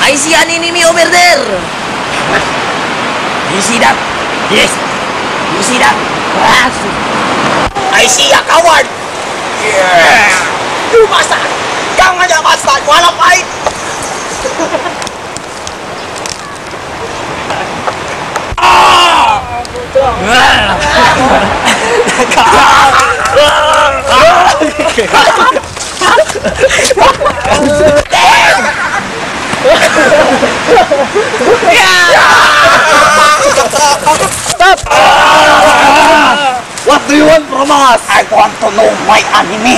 I see an enemy over there. You see that? Yes. You see that? I see a coward. Yeah. You bastard! Jangan aja bastard. Wanna fight? Stop! What do you want from us? I want to know my enemy.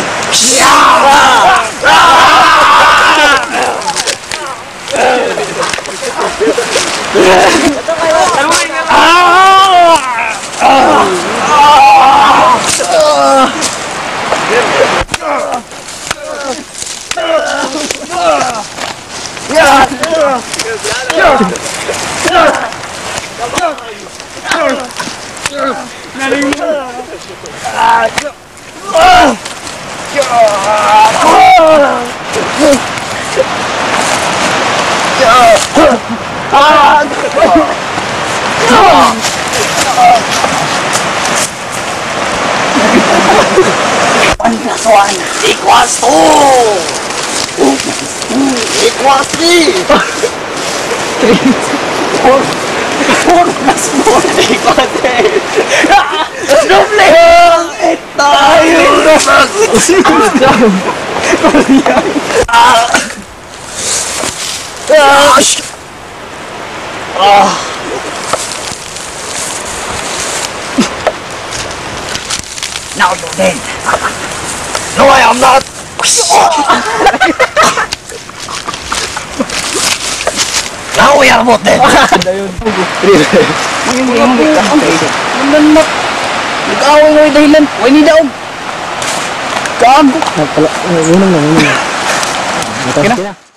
One plus one equals two. Equals three. Four plus four equals eight. Doble! Eight tayo! Now you're dead. No, I am not. Now we are both dead. Nag-away na yung dahilan. Huwag ni daog. Gago. Unang na.